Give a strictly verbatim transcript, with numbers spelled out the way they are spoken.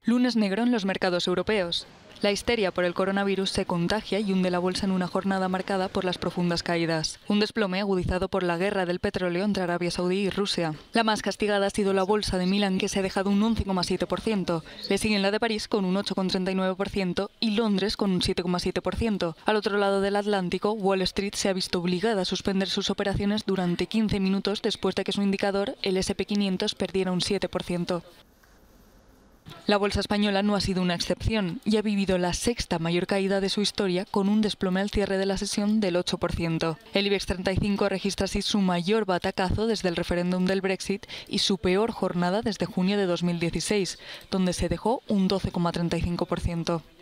Lunes negro en los mercados europeos. La histeria por el coronavirus se contagia y hunde la bolsa en una jornada marcada por las profundas caídas. Un desplome agudizado por la guerra del petróleo entre Arabia Saudí y Rusia. La más castigada ha sido la bolsa de Milán, que se ha dejado un once coma siete por ciento. Le siguen la de París con un ocho coma treinta y nueve por ciento y Londres con un siete coma siete por ciento. Al otro lado del Atlántico, Wall Street se ha visto obligada a suspender sus operaciones durante quince minutos después de que su indicador, el ese and pe quinientos, perdiera un siete por ciento. La bolsa española no ha sido una excepción y ha vivido la sexta mayor caída de su historia, con un desplome al cierre de la sesión del ocho por ciento. El IBEX treinta y cinco registra así su mayor batacazo desde el referéndum del Brexit y su peor jornada desde junio de dos mil dieciséis, donde se dejó un doce coma treinta y cinco por ciento.